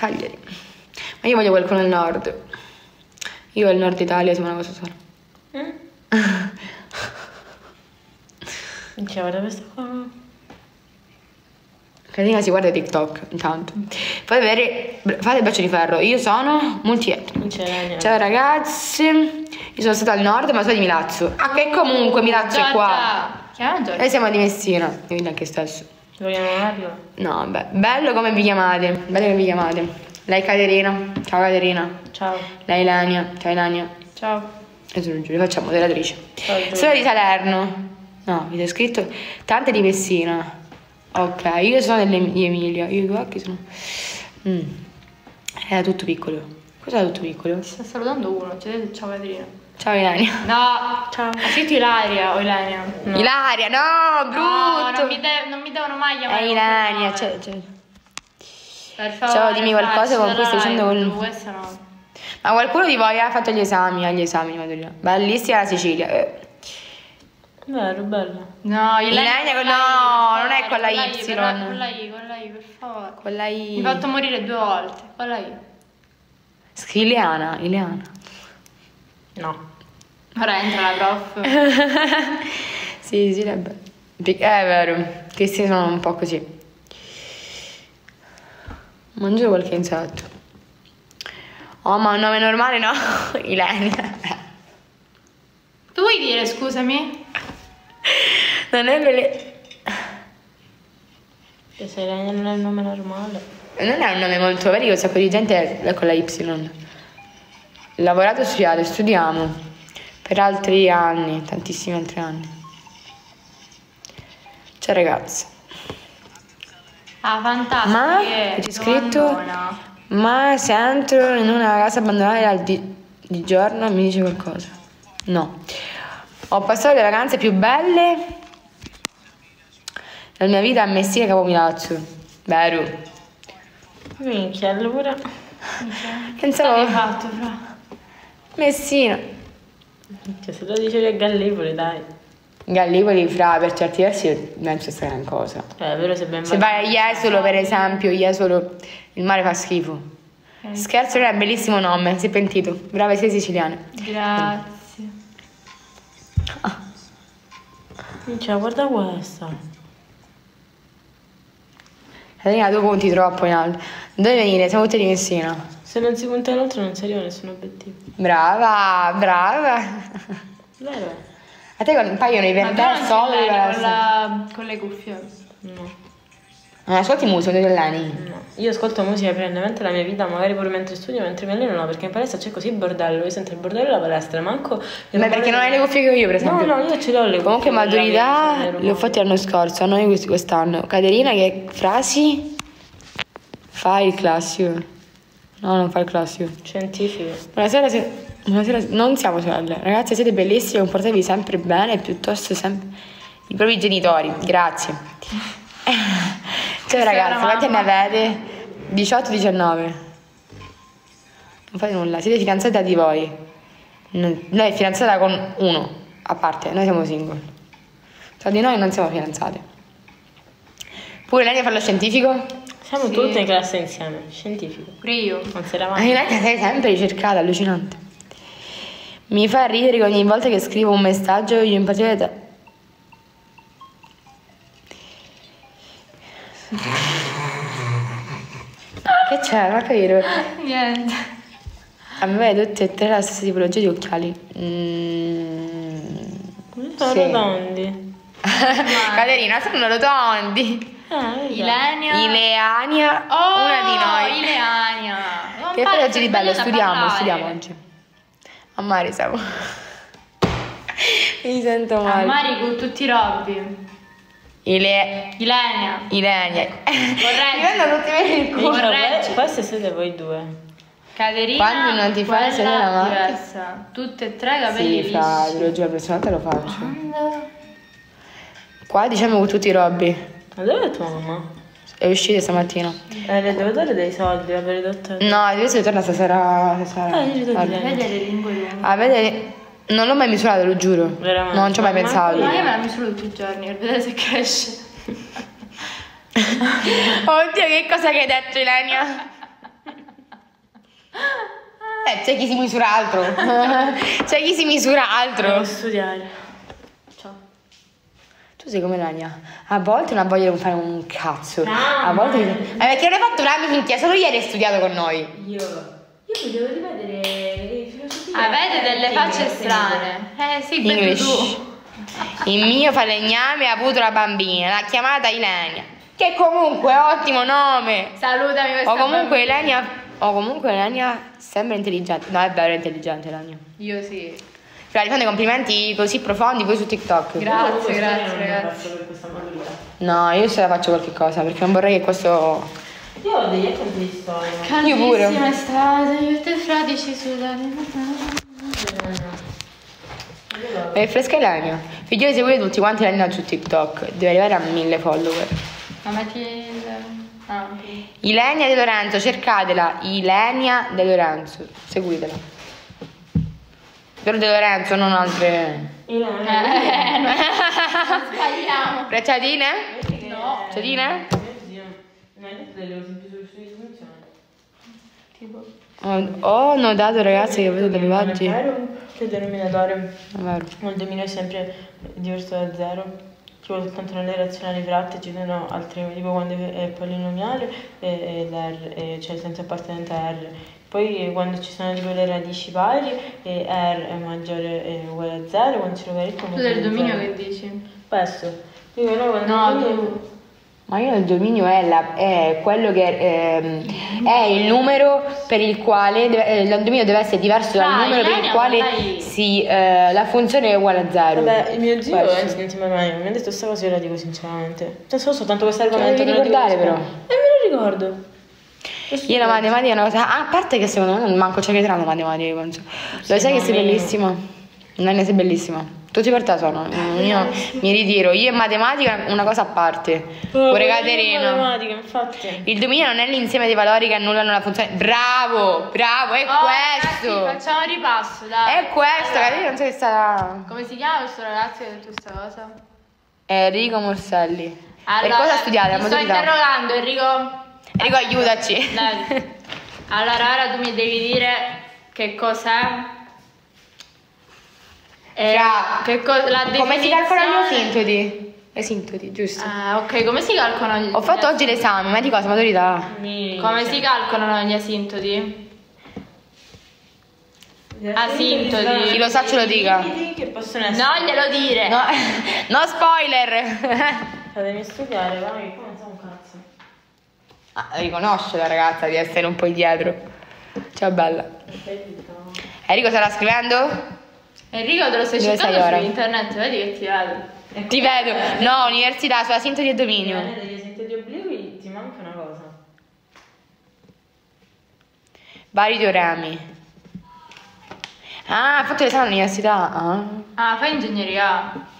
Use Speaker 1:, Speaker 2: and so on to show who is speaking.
Speaker 1: Cagliari. Ma io voglio qualcuno del nord. Io al nord Italia siamo una cosa sola.
Speaker 2: Cioè, guarda questa qua.
Speaker 1: Caterina si guarda TikTok intanto. Fate vedere, fate il braccio di ferro. Io sono multietnico. Ciao ragazzi. Io sono stata al nord ma sono di Milazzo. Ah, che comunque Milazzo è qua. Noi siamo di Messina. Quindi anche stesso.
Speaker 2: Ci vogliamo Mario?
Speaker 1: No, beh, bello come vi chiamate. Bello come vi chiamate. Lei Caterina. Ciao Caterina.
Speaker 2: Ciao.
Speaker 1: Lei Ilania. Ciao Ilania.
Speaker 2: Ciao.
Speaker 1: E sono Giulia, facciamo moderatrice.
Speaker 2: Ciao Giulia.
Speaker 1: Sono di Salerno. No, mi è scritto tante di Messina. Ok, io sono di Emilia. Io i due occhi sono. Era tutto piccolo. Cos'era tutto piccolo?
Speaker 2: Ti sta salutando uno, ti detto ciao Caterina.
Speaker 1: Ciao Ilania.
Speaker 2: No, ciao. Ha scritto Ilaria o Ilania? No.
Speaker 1: Ilaria, no, brutto.
Speaker 2: No, non mi devono mai chiamare.
Speaker 1: È Ilania,
Speaker 2: Per favore,
Speaker 1: ciao, dimmi qualcosa con cui stai dicendo con.
Speaker 2: Questa no.
Speaker 1: Ma qualcuno di voi ha fatto gli esami di maturità? Bellissima la Sicilia.
Speaker 2: Vero, bello.
Speaker 1: No, Ilania, no, non è con la Y.
Speaker 2: Con la I, per favore.
Speaker 1: Con la I.
Speaker 2: Mi ha fatto morire 2 volte. Con la I.
Speaker 1: Ileana.
Speaker 2: No. Ora entra la prof.
Speaker 1: Sì, è vero. Questi sono un po' così. Mangio qualche insetto. Oh, ma un nome normale no? Ilenia.
Speaker 2: Tu vuoi dire, scusami?
Speaker 1: Non è belle.
Speaker 2: Che se Ilenia non è il nome normale.
Speaker 1: Non è un nome molto vero, un sacco di gente è con la Y. Lavorato, studiato, studiamo per altri anni, tantissimi altri anni. Ciao ragazzi.
Speaker 2: Ah, fantastico.
Speaker 1: Ma c'è scritto: ma se entro in una casa abbandonata di giorno mi dice qualcosa? No. Ho passato le vacanze più belle della mia vita a Messina e Capomilazzo. Vero.
Speaker 2: Minchia, allora.
Speaker 1: Pensavo.
Speaker 2: Che hai fatto, fra?
Speaker 1: Messina.
Speaker 2: Minchia, se lo dicevi a Gallipoli, dai.
Speaker 1: Gallipoli, fra, per certi versi penso sia gran cosa.
Speaker 2: È vero, se ben
Speaker 1: Se vai a Jesolo, per esempio, Jesolo, il mare fa schifo. Scherzo, non è un bellissimo nome, si è pentito. Brava, sei siciliana.
Speaker 2: Grazie. Minchia, guarda questa.
Speaker 1: Caterina, tu punti troppo in alto. Dove venire? Siamo tutti di Messina.
Speaker 2: Se non si punta in alto non si arriva a nessun obiettivo.
Speaker 1: Brava.
Speaker 2: Vero?
Speaker 1: A te paiono i per te
Speaker 2: con le cuffie? No.
Speaker 1: Non ascolti musica, tu alleni?
Speaker 2: No. Io ascolto musica prevalentemente la mia vita, magari pure mentre studio, mentre mi alleno no, perché in palestra c'è così bordello, io sento il bordello alla palestra, manco.
Speaker 1: Ma perché non hai le cuffie che ho io, per esempio?
Speaker 2: No, io ce l'ho le cuffie.
Speaker 1: Comunque maturità le ho fatte l'anno scorso, a noi quest'anno. Caterina, che frasi? Fai il classico. No, non fa il classico.
Speaker 2: Scientifico.
Speaker 1: Buonasera, non siamo sorelle. Ragazzi, siete bellissime, comportatevi sempre bene, piuttosto sempre i propri genitori. Grazie. Ciao ragazzi, quanti anni avete? 18-19. Non fate nulla, siete fidanzati da di voi. Lei è fidanzata con uno, a parte, noi siamo single. Tra di noi non siamo fidanzate. Pure lei fa lo scientifico?
Speaker 2: Siamo tutte in classe insieme, scientifico. Pure io. Non si eravamo.
Speaker 1: Lei sei sempre ricercata, allucinante. Mi fa ridere che ogni volta che scrivo un messaggio io impazzisco te. Che c'è? Non ho capito.
Speaker 2: Niente.
Speaker 1: Avete tutte e tre la stessa tipologia di occhiali.
Speaker 2: Sono rotondi.
Speaker 1: Caterina, sono rotondi. Ileania, una di noi.
Speaker 2: Ileania.
Speaker 1: Che fai oggi di bello? Studiamo oggi. A mare siamo. Mi sento male.
Speaker 2: A mare con tutti i robbi. Ilenia.
Speaker 1: Mi vengono tutti bene il culo.
Speaker 2: Queste siete voi due. Caterina.
Speaker 1: Quando non ti fai sedere la macchina.
Speaker 2: Diversa. Tutte e tre capelli
Speaker 1: Sì, fra, te lo giuro, la prossima volta lo faccio. Qua diciamo con tutti i robbi.
Speaker 2: Ma dove è tua mamma?
Speaker 1: È uscita stamattina.
Speaker 2: Le devo dare dei soldi, aver ridotto.
Speaker 1: No, adesso ritorna stasera.
Speaker 2: Vedi le lingue lunghe.
Speaker 1: A vedere. Non l'ho mai misurato, lo giuro.
Speaker 2: Veramente?
Speaker 1: Non ci ho mai pensato.
Speaker 2: Ma io me la misuro tutti i giorni per vedere se cresce.
Speaker 1: Oddio, che cosa che hai detto, Ilenia? C'è chi si misura altro. C'è chi si misura altro.
Speaker 2: Devo studiare. Ciao.
Speaker 1: Tu sei come Lania. A volte non ha voglia di fare un cazzo.
Speaker 2: No,
Speaker 1: A volte. Perché non hai fatto una minchia, solo ieri hai studiato con noi.
Speaker 2: Io volevo rivedere filosofia.
Speaker 3: Avete delle facce strane. Sì, vedo
Speaker 1: English.
Speaker 3: tu.
Speaker 1: Il mio falegname ha avuto la bambina, l'ha chiamata Ilenia. Che comunque è ottimo nome.
Speaker 3: Salutami questa bambina.
Speaker 1: O comunque Ilenia sembra intelligente. No, è vero, è intelligente Ilenia.
Speaker 3: Io sì.
Speaker 1: Però gli fanno complimenti così profondi poi su TikTok.
Speaker 3: Grazie, grazie,
Speaker 2: Non
Speaker 3: ragazzi.
Speaker 2: per questa maturità.
Speaker 1: No, io se la faccio qualche cosa perché non vorrei che questo.
Speaker 2: Io ho degli racconti di storia.
Speaker 1: Io pure.
Speaker 3: Caldissima estate, io e te fradici sudati.
Speaker 1: È fresca Ilenia. Figlioli, seguite tutti quanti Ilenia su TikTok. Deve arrivare a 1000 follower.
Speaker 3: Ma metti il... Ah, ok.
Speaker 1: Ilenia De Lorenzo, cercatela. Ilenia De Lorenzo, seguitela. Però De Lorenzo, non altre.
Speaker 3: Sbagliamo.
Speaker 1: Brecciatine?
Speaker 3: No.
Speaker 1: Brecciatine?
Speaker 2: Non hai detto delle cose in più sulle istituzioni?
Speaker 3: Tipo...
Speaker 1: Ho notato ragazzi che vedo delle oggi.
Speaker 2: Che denominatore
Speaker 1: È vero.
Speaker 2: il dominio è sempre diverso da zero. Tipo soltanto nelle relazionali fratte ci sono altri, tipo quando è polinomiale e l'R, cioè senza appartenente a R. Poi quando ci sono tipo le radici pari e R è maggiore è uguale a 0, quando c'è logaritmo
Speaker 3: Tu del dominio che dici?
Speaker 2: questo. Dico no, quando
Speaker 3: No,
Speaker 2: il dominio-
Speaker 3: tu...
Speaker 1: Ma io il dominio è quello che è il numero per il quale il dominio deve essere diverso dal
Speaker 3: Dai,
Speaker 1: numero per il
Speaker 3: Ilenia,
Speaker 1: quale
Speaker 3: dai.
Speaker 1: la funzione è uguale a 0.
Speaker 2: Vabbè, il mio zio
Speaker 1: Questo.
Speaker 2: anzi non ti mai mi ha detto questa cosa, io la dico sinceramente. Cioè, so soltanto questo
Speaker 1: Ce la
Speaker 2: argomento.
Speaker 1: devi
Speaker 2: me lo dico
Speaker 1: ricordare, però.
Speaker 2: E me lo ricordo.
Speaker 1: Io la matematica è una cosa. A parte che secondo me non manco c'è che tra la matematica, penso. Lo sai che sei bellissima? Non sei bellissima. Tutti per te sono. Io mi ritiro. Io e matematica una cosa a parte. Pure Caterina.
Speaker 2: Matematica, infatti.
Speaker 1: Il dominio non è l'insieme dei valori che annullano la funzione. Bravo, bravo, è questo.
Speaker 3: Ragazzi, facciamo un ripasso, dai.
Speaker 1: È questo,
Speaker 3: Allora,
Speaker 1: Caterina non so che sta.
Speaker 3: come si chiama questo ragazzo che ha detto questa cosa?
Speaker 1: Enrico Morselli.
Speaker 3: Allora,
Speaker 1: per cosa studiate? La
Speaker 3: ti sto
Speaker 1: maturità?
Speaker 3: interrogando, Enrico.
Speaker 1: Enrico, aiutaci.
Speaker 3: Dai. Allora, ora tu mi devi dire che cos'è.
Speaker 1: Fra-
Speaker 3: Che la
Speaker 1: Come si calcolano gli
Speaker 3: definizione-
Speaker 1: asintoti? Asintoti, giusto.
Speaker 3: Ah, ok, come si calcolano gli
Speaker 1: Ho fatto oggi l'esame, ma di cosa? Maturità.
Speaker 3: Come si calcolano gli asintoti? Asintoti.
Speaker 1: Chi lo sa ce lo dica.
Speaker 2: Che possono essere.
Speaker 3: Non glielo dire.
Speaker 1: No, no spoiler.
Speaker 2: Fatemi studiare, va, che qua non so un cazzo.
Speaker 1: Riconosce la ragazza di essere un po' indietro. Ciao bella. Enrico starà scrivendo?
Speaker 3: Enrico, te lo stai
Speaker 1: Dove
Speaker 3: cercando
Speaker 1: sei ora?
Speaker 3: su internet, vedi che ti vedo.
Speaker 1: Ti vedo. No, università sulla sintesi e dominio.
Speaker 2: Degli asintoti obliqui ti manca una cosa.
Speaker 1: Vari teoremi. Ah, hai fatto l'esame all'università. Ah.
Speaker 3: Ah, fai ingegneria.